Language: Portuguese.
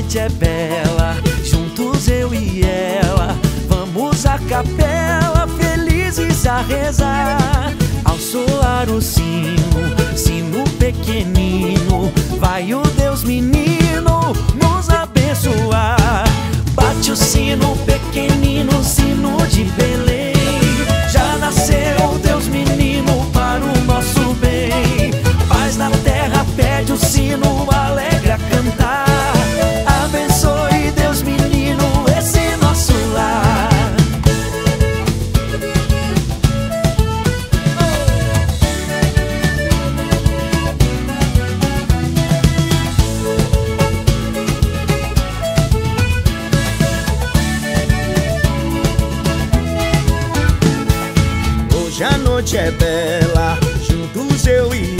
noite é bela, juntos eu e ela, vamos à capela, felizes a rezar. Ao soar o sino, sino pequenino, vai o Deus menino nos abençoar. Bate o sino pequenino, sino de Belém, já nasceu o Deus menino para o nosso bem. Paz na terra, pede o sino, alegre a cantar. Abençoe Deus menino esse nosso lar. Hoje a noite é bela, juntos eu e